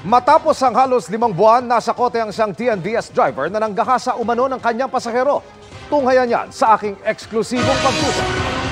Matapos ang halos 5 buwan, nasa kote ang siyang TNVS driver na nanggahasa umano ng kanyang pasahero. Tunghayan yan sa aking eksklusibong pagtutok.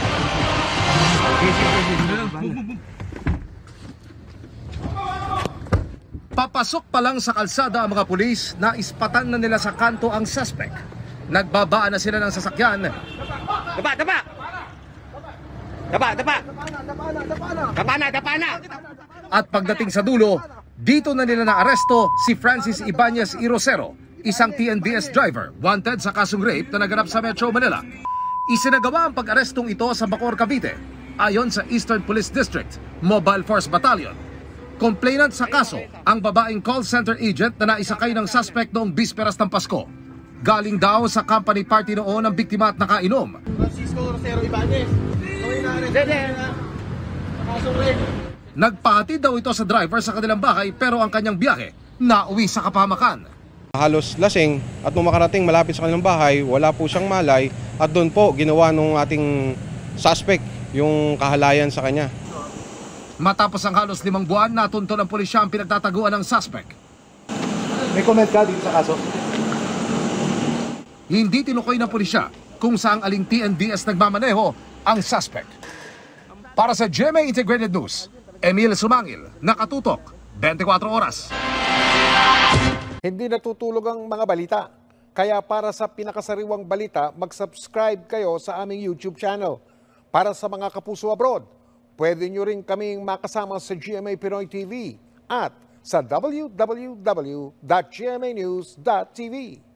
Papasok pa lang sa kalsada ang mga pulis na ispatan na nila sa kanto ang suspect. Nagbabaan na sila ng sasakyan. Dapa! Dapa! Dapa! Dapa! Dapa na! Dapa na! At pagdating sa dulo, dito na nila naaresto si Francis Ibanez Irosero, isang TNVS driver, wanted sa kasong rape na naganap sa Metro Manila. Isinagawa ang pag-arestong ito sa Bacoor, Cavite, ayon sa Eastern Police District, Mobile Force Battalion. Complainant sa kaso, ang babaeng call center agent na naisakay ng suspect noong bisperas ng Pasko. Galing daw sa company party noon ang biktima at nakainom. Francisco Rosero Ibanez. Nagpahatid daw ito sa driver sa kanilang bahay pero ang kanyang biyahe nauwi sa kapahamakan. Halos lasing at nung makarating malapit sa kanilang bahay, wala po siyang malay at doon po ginawa nung ating suspect yung kahalayan sa kanya. Matapos ang halos 5 buwan, natunto ng pulisya ang pinagtataguan ng suspect. May comment ka dito sa kaso? Hindi tinukoy ng pulisya kung saang aling TNVS nagmamaneho ang suspect. Para sa GMA Integrated News, Emil Sumangil, nakatutok, 24 oras. Hindi natutulog ang mga balita. Kaya para sa pinakasariwang balita, mag-subscribe kayo sa aming YouTube channel. Para sa mga kapuso abroad, pwede nyo rin kaming makasama sa GMA Pinoy TV at sa www.gmanews.tv.